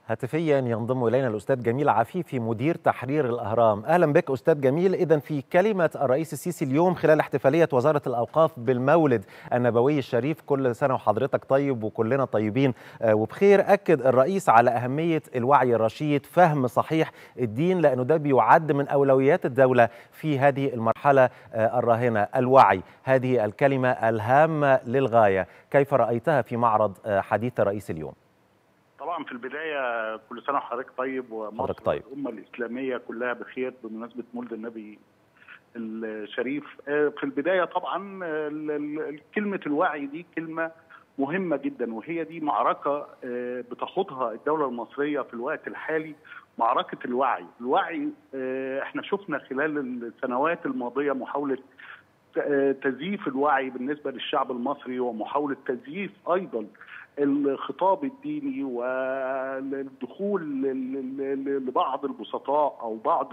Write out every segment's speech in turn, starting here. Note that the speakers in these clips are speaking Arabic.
هاتفيا ينضم إلينا الأستاذ جميل عفيفي مدير تحرير الأهرام. أهلا بك أستاذ جميل. إذن في كلمة الرئيس السيسي اليوم خلال احتفالية وزارة الأوقاف بالمولد النبوي الشريف، كل سنة وحضرتك طيب وكلنا طيبين وبخير، أكد الرئيس على أهمية الوعي الرشيد، فهم صحيح الدين، لأنه ده بيعد من أولويات الدولة في هذه المرحلة الراهنة. الوعي، هذه الكلمة الهامة للغاية، كيف رأيتها في معرض حديث الرئيس اليوم؟ طبعا في البدايه كل سنه وحضرتك طيب، ومصر طيب. الامه الاسلاميه كلها بخير بمناسبه مولد النبي الشريف. في البدايه طبعا كلمه الوعي دي كلمه مهمه جدا، وهي دي معركه بتخوضها الدوله المصريه في الوقت الحالي، معركه الوعي. الوعي احنا شفنا خلال السنوات الماضيه محاوله تزييف الوعي بالنسبه للشعب المصري، ومحاوله تزييف ايضا الخطاب الديني، والدخول لبعض البسطاء او بعض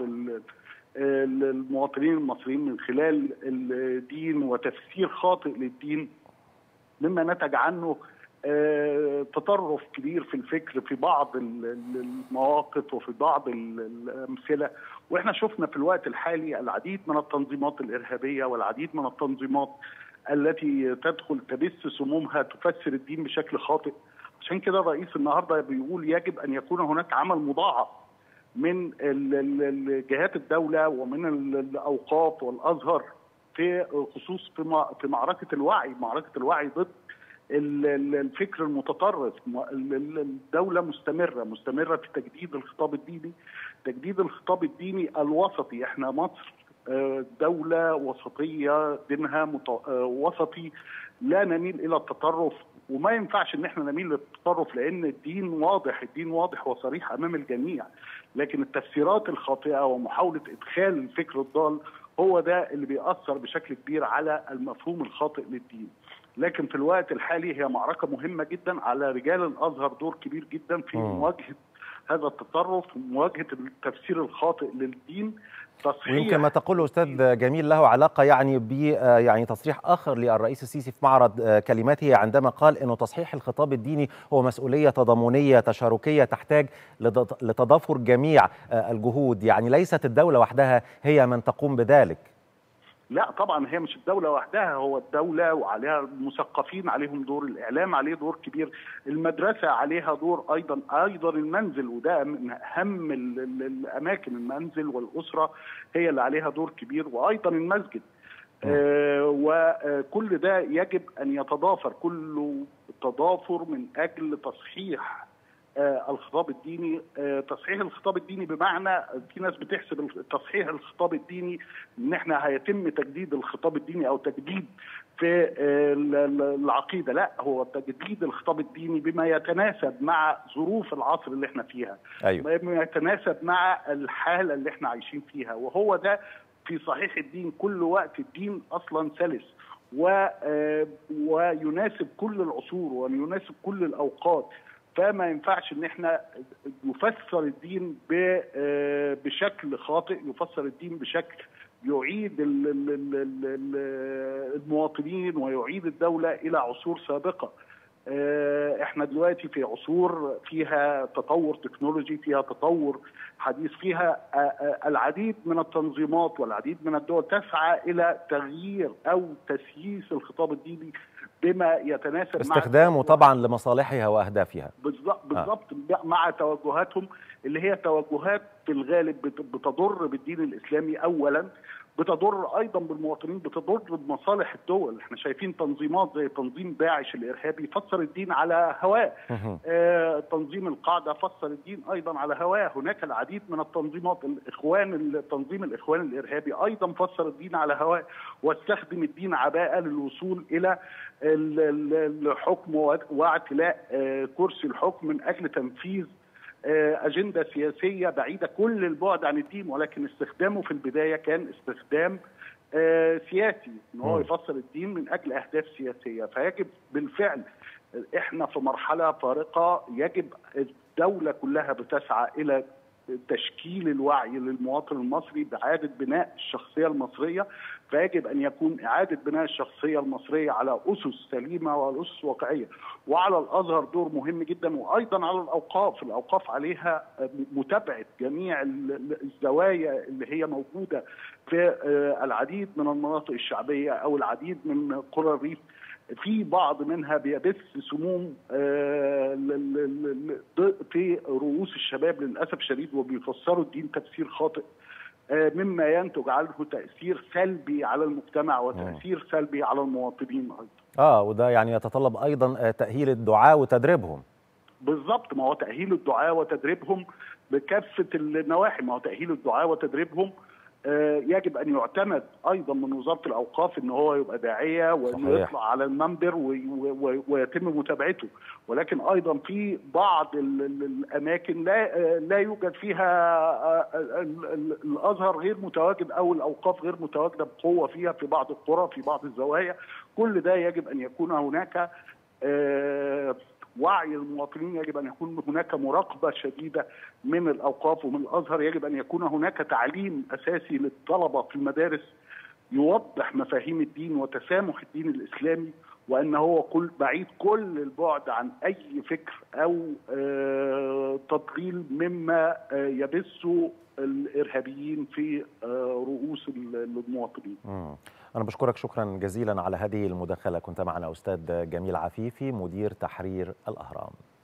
المواطنين المصريين من خلال الدين وتفسير خاطئ للدين، مما نتج عنه تطرف كبير في الفكر في بعض المواقف وفي بعض الامثله. واحنا شفنا في الوقت الحالي العديد من التنظيمات الارهابيه والعديد من التنظيمات التي تدخل تبث سمومها تفسر الدين بشكل خاطئ. عشان كده الرئيس النهارده بيقول يجب ان يكون هناك عمل مضاعف من جهات الدوله ومن الاوقاف والازهر في خصوص في معركه الوعي، معركه الوعي ضد الفكر المتطرف. الدوله مستمره في تجديد الخطاب الديني، تجديد الخطاب الديني الوسطي. احنا مصر دولة وسطية، دينها وسطي، لا نميل إلى التطرف، وما ينفعش إن احنا نميل للتطرف لأن الدين واضح، الدين واضح وصريح أمام الجميع. لكن التفسيرات الخاطئة ومحاولة إدخال الفكر الضال هو ده اللي بيأثر بشكل كبير على المفهوم الخاطئ للدين. لكن في الوقت الحالي هي معركة مهمة جدا، على رجال الأزهر دور كبير جدا في مواجهة هذا التطرف، مواجهة التفسير الخاطئ للدين. ويمكن ما تقوله أستاذ جميل له علاقة يعني ب يعني تصريح آخر للرئيس السيسي في معرض كلماته، عندما قال إنه تصحيح الخطاب الديني هو مسؤولية تضامنية تشاركية تحتاج لتضافر جميع الجهود، يعني ليست الدولة وحدها هي من تقوم بذلك. لا طبعا هي مش الدولة وحدها، هو الدولة وعليها المثقفين، عليهم دور، الإعلام عليه دور كبير، المدرسة عليها دور أيضا المنزل، وده من أهم الأماكن، المنزل والأسرة هي اللي عليها دور كبير، وأيضا المسجد. وكل ده يجب أن يتضافر، كله تضافر من أجل تصحيح الخطاب الديني. تصحيح الخطاب الديني بمعنى، في ناس بتحسب تصحيح الخطاب الديني ان احنا هيتم تجديد الخطاب الديني او تجديد في العقيده. لا، هو تجديد الخطاب الديني بما يتناسب مع ظروف العصر اللي احنا فيها. أيوة. بما يتناسب مع الحاله اللي احنا عايشين فيها، وهو ده في صحيح الدين. كل وقت الدين اصلا سلس ويناسب كل العصور ويناسب كل الاوقات، فما ينفعش ان احنا يفسر الدين بشكل خاطئ، يفسر الدين بشكل يعيد المواطنين ويعيد الدولة الى عصور سابقة. احنا دلوقتي في عصور فيها تطور تكنولوجي، فيها تطور حديث، فيها العديد من التنظيمات والعديد من الدول تسعى الى تغيير او تسييس الخطاب الديني بما يتناسب استخدامه طبعا لمصالحها واهدافها. بالضبط مع توجهاتهم اللي هي توجهات في الغالب بتضر بالدين الاسلامي اولا، بتضر ايضا بالمواطنين، بتضر بمصالح الدول. احنا شايفين تنظيمات زي تنظيم داعش الارهابي فسر الدين على هواه، تنظيم القاعده فسر الدين ايضا على هواه. هناك العديد من التنظيمات، تنظيم الاخوان الارهابي ايضا فسر الدين على هواه، واستخدم الدين عباءه للوصول الى الحكم واعتلاء كرسي الحكم من اجل تنفيذ أجندة سياسية بعيدة كل البعد عن الدين. ولكن استخدامه في البداية كان استخدام سياسي، ان هو يفسر الدين من اجل اهداف سياسية. فيجب بالفعل، احنا في مرحلة فارقة، يجب الدولة كلها بتسعى الى تشكيل الوعي للمواطن المصري بإعادة بناء الشخصية المصرية. فيجب أن يكون إعادة بناء الشخصية المصرية على أسس سليمة وأسس واقعية. وعلى الأزهر دور مهم جدا، وأيضا على الأوقاف عليها متابعة جميع الزوايا اللي هي موجودة في العديد من المناطق الشعبية أو العديد من قرى الريف. في بعض منها بيبث سموم في رؤوس الشباب للأسف الشديد، وبيفسروا الدين تفسير خاطئ، مما ينتج عنه تأثير سلبي على المجتمع وتأثير سلبي على المواطنين أيضا. وده يعني يتطلب أيضا تأهيل الدعاة وتدريبهم. بالضبط، ما هو تأهيل الدعاة وتدريبهم بكافة النواحي. ما هو تأهيل الدعاة وتدريبهم يجب أن يعتمد أيضا من وزارة الأوقاف أن هو يبقى داعية وأنه يطلع على المنبر ويتم متابعته. ولكن أيضا في بعض الأماكن لا يوجد فيها الأزهر غير متواجد أو الأوقاف غير متواجدة بقوة فيها، في بعض القرى في بعض الزوايا. كل ده يجب أن يكون هناك وعي المواطنين، يجب أن يكون هناك مراقبة شديدة من الأوقاف ومن الأزهر، يجب أن يكون هناك تعليم أساسي للطلبة في المدارس يوضح مفاهيم الدين وتسامح الدين الإسلامي، وأن هو بعيد كل البعد عن أي فكر أو تضليل مما يبثه الإرهابيين في رؤوس المواطنين. أنا بشكرك شكرا جزيلا على هذه المداخلة. كنت معنا أستاذ جميل عفيفي مدير تحرير الأهرام.